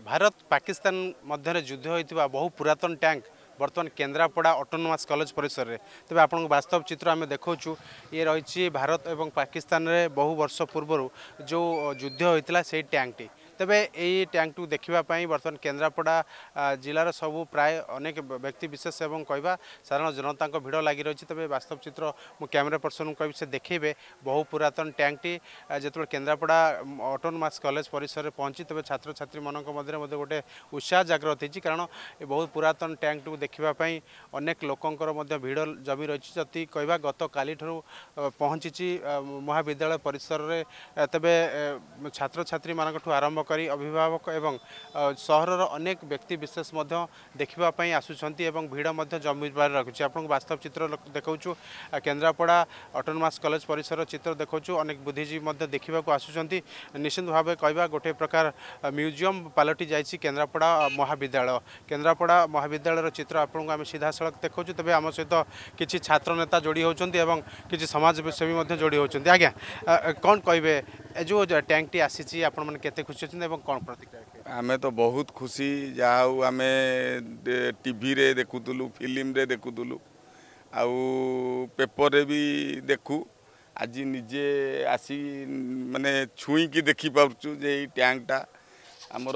भारत पाकिस्तान मध्य युद्ध होता बहु पुरातन टैंक बर्तमान केन्द्रापड़ा ऑटोनोमस कॉलेज परिसर में तेज आपन वास्तव चित्र आम देखु ये रही भारत और पाकिस्तान में बहु वर्ष पूर्व जो युद्ध होता से टैंक टी तेबे यही टैंक टू देखापी बर्तमान केन्द्रापड़ा जिलार सबू प्राय अनेक व्यक्ति विशेष एवं कहवा साधारण जनता भिड़ लगी रही तेज वास्तव चित्र मु कैमेरा पर्सन को कह देखेबे बहु पुरातन टैंक टी जो केन्द्रापड़ा ऑटोनोमस कॉलेज परिसर में पहुंची तेज छात्र छात्री मान गोटे उत्साह जागृत होती कारण बहुत पुरातन टैंक टू देखापी अनेक लोकंर भिड़ जमी रही जदि कहवा गत काली पहुंची महाविद्यालय परिसर में तेबे छात्र छात्री मान आरंभ करी अभिभावक एवं सहरर अनेक व्यक्ति विशेष देखापी आसुंच भिड़ जमीबार रखुच्छे आपको वास्तव चित्र देखा केन्द्रापड़ा ऑटोनोमस कॉलेज परिसर चित्र देखा अनेक बुद्धिजीवी देखा आसुंच निश्चित भाव कहवा गोटे प्रकार म्यूजियम पलटि जाइए केन्द्रापड़ा केन्द्रापड़ा महाविद्यालय चित्र आपको आम सीधा सड़क देखा तेज आम सहित किसी छात्र नेता जोड़ी होती किसी समाजसेवी जोड़ी होती आज्ञा कौन कहे जो टैंक टी आसी आपण मैंने केते खुशी होती कौन प्रतिक्रिया आमे तो बहुत खुशी जाऊ आमे टीवी रे देखुलु फिल्म रे देखुलु आउ पेपर रे भी देखु आज निजे आसी माने छुई की देखि पारछु जे टैंक टा आमर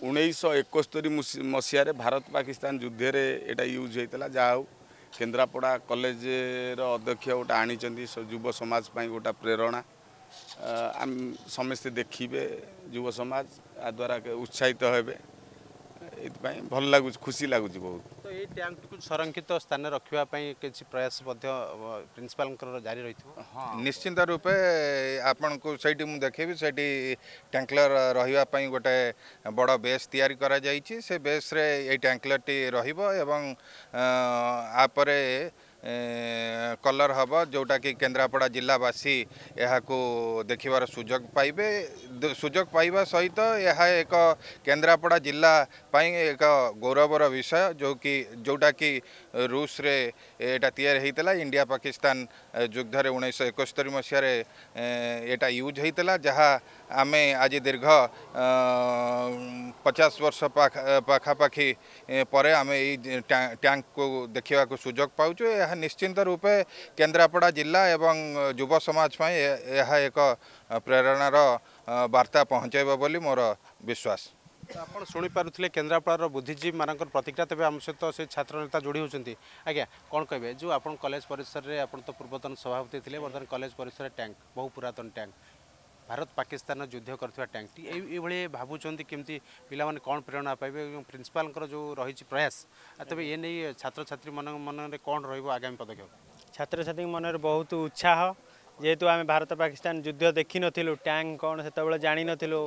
1971 मसीह भारत पाकिस्तान युद्ध रे एटा यूज होता जाऊ केन्द्रापड़ा कॉलेज रो अध्यक्ष गोटे आनी युव समाज पाई गोटा प्रेरणा समस्ते देखिए युव समाज आ द्वारा उत्साहित हेबे भल लगुच खुशी लगुच बहुत। तो ये टैंक को संरक्षित स्थान रखापी किसी प्रयास प्रिंसिपाल जारी रही हाँ निश्चिंत रूपे आपण को सही मुझे देखेबी से टैंकलर रही गोटे बड़ बेस तैयारी करा जाइछि से बेस रे ये टैंकलर टी रहिबो एवं आपरे कलर हम जोटा कि केन्द्रापड़ा जिलावासी यह देखिबार सुजोग पाइबा सहित यह एक केन्द्रापड़ा जिला एक गौरवर विषय जोटा कि रूस रे एटा तैयार होता इंडिया पाकिस्तान युद्ध 1971 मसीह एटा यूज होता जहाँ आम आज दीर्घ 50 वर्ष पाखापाखि पर आम टैंक को देखा सुजोग पाचु यह निश्चिंत रूपे केन्द्रापड़ा जिला एवं युव समाज पाई यह एक प्रेरणार वार्ता पहुँचेब बोली मोर विश्वास। आप शुणी पारे केन्द्रापड़ार बुद्धिजीवी मान प्रतिक्रिया तेज आम सहित से छात्र नेता जोड़ी होती आज्ञा कौन कहे जो आप कॉलेज परिसर में आप तो पूर्वतन सभापति थे बर्तमान कॉलेज परिसर टैंक बहु पुरातन टैंक भारत पाकिस्तान युद्ध कर टैंक टी ये भावुंट केमती पिला माने कौन प्रेरणा पाइबे प्रिंसिपाल जो रही प्रयास तेज ये नहीं छात्र छात्री मन कौन रगामी पदक्षेप छात्र छात्री मन बहुत उत्साह जेहेतु आम भारत पाकिस्तान युद्ध देखी नु टैंक कौन से जानी नु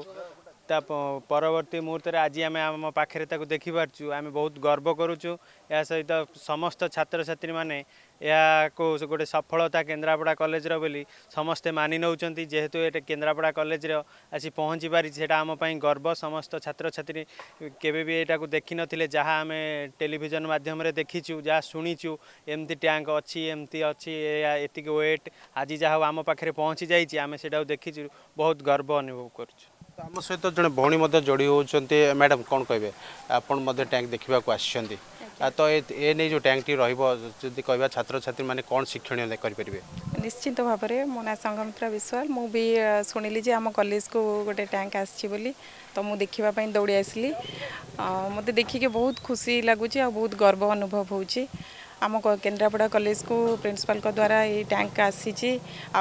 परवर्ती मुहूर्त आज आम आम पाखे देखिपु आम बहुत गर्व करुचु या सहित समस्त छात्र छात्री मैंने या को गोटे सफलता केन्द्रापड़ा कॉलेज बोली समस्ते मानि नौचंती जेहेतु ये केन्द्रापड़ा कॉलेज आसी पहुँची पारी सेटा आम पाई गर्व समस्त छात्र छात्री केबे भी एटा को देखि नथिले जहाँ आम टेलीविजन माध्यम रे देखीचु जहाँ शुणीचु एमती टैंक अच्छी एमती अच्छी एतिक वेट आज जहाँ आम पाखे पहुँची जाइए आम सेटा देखीचु बहुत गर्व अनुभव करुचु। आम सहित जड़े भौणी जोड़ी होती मैडम कौन कहे आपड़ टैंक देखा आसछंती तो ये नहीं जो टैंक टी रही कह छात्र छात्री मैंने कौन शिक्षण करें निश्चित भाव में मो ना संगमित्रा विश्वाल मु भी शुणिली जे आम कॉलेज को गोटे टैंक आसी तो मुझे देखापी दौड़ी आसली मत देखिके बहुत खुशी लगुच बहुत गर्व अनुभव होची आम केन्द्रापड़ा कॉलेज को प्रिंसिपल द्वारा ये टैंक आसी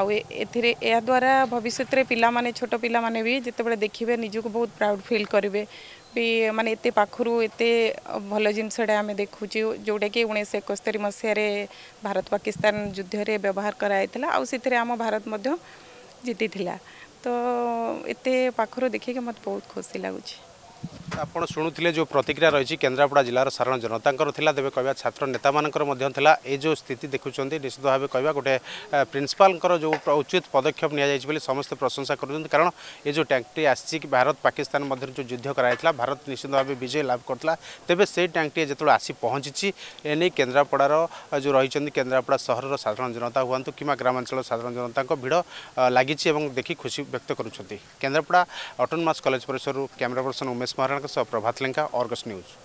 या द्वारा भविष्य में पिला माने छोट पिला माने भी जिते देखिए निजक बहुत प्राउड फील करेंगे भी माने एते पाखरु एते भल जिनसटा आम देखुचु जोटा कि 1971 मसीह भारत पाकिस्तान युद्ध रे व्यवहार कराइला आउ से आम भारत मध्य जीती तो एते पाखरु देखिए मत बहुत खुशी लगुच। आपड़ शुणुले जो प्रतिक्रिया रही केन्द्रापड़ा जिलार साधारण जनता तेज कह छात्र नेता मानकर ये जो स्थिति देखुं निश्चित भाव कह गोटे प्रिंसिपाल जो उचित पदक्षेप नि समस्त प्रशंसा कर कारण ये जो टैंकटी आसी भारत पाकिस्तान मध्य जो युद्ध कराइला भारत निश्चित भाव विजय लाभ करता तेज से टैंकटी जो आसी पहुँची एने केन्द्रापड़ार जो रही केन्द्रापड़ा सहर साधारण जनता हूँ कि ग्रामांचल साधारण जनता भिड़ लगी देखी खुशी व्यक्त करुँच। केन्द्रापड़ा ऑटोनोमस कॉलेज परिसर कैमरा पर्सन उमेश महाराणा सह प्रभात लेंका, अर्गस न्यूज।